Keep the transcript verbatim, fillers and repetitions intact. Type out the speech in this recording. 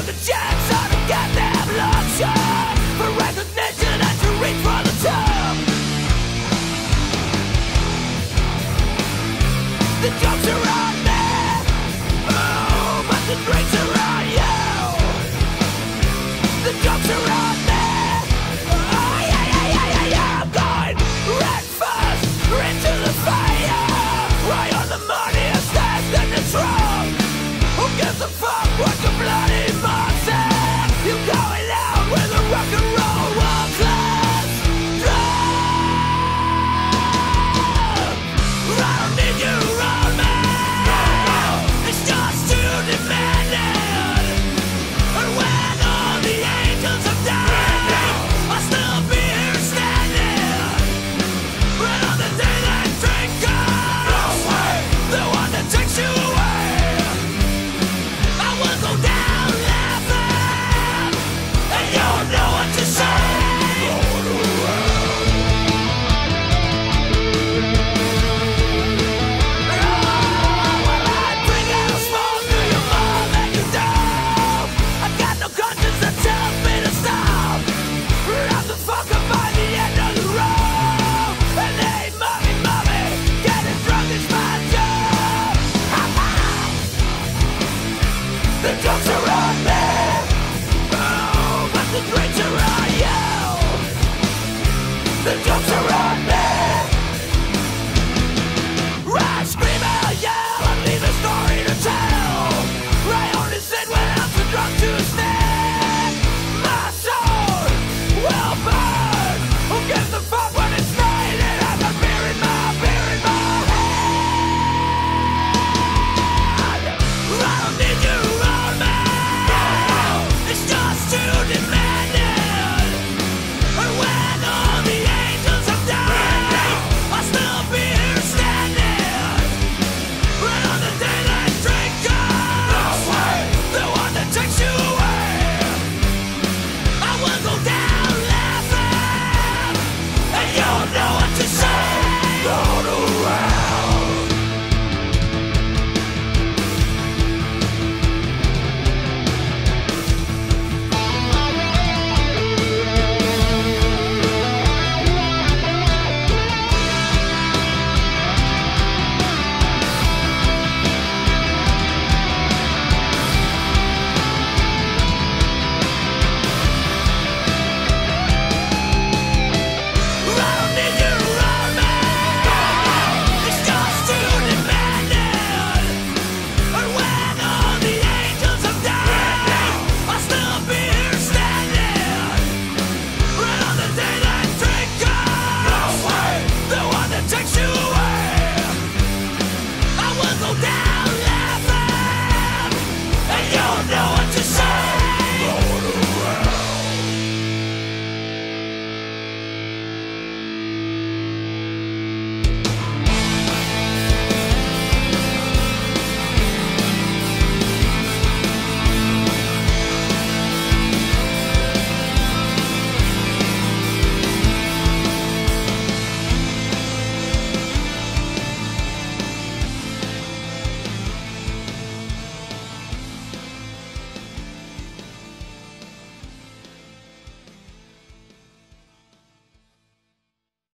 took a chance on a goddamn long shot for recognition and to reach for the top. The jokes are on me, oh, but the drinks are on you. The jokes are on me, oh yeah, yeah, yeah, yeah, yeah. I'm going red fast into the fire. Right on the money, I stand in the trunk. Who gives a fuck what the bloody monster? You going out with a rock and roll world class drug. I don't need you around me. It's just too demanding. And when all the angels have died, I'll still be here standing. But on the day that drink comes, the one that takes you away, I will go down laughing, and you don't know what to say. The jokes are on me, oh, but the drinks are on you. The jokes are on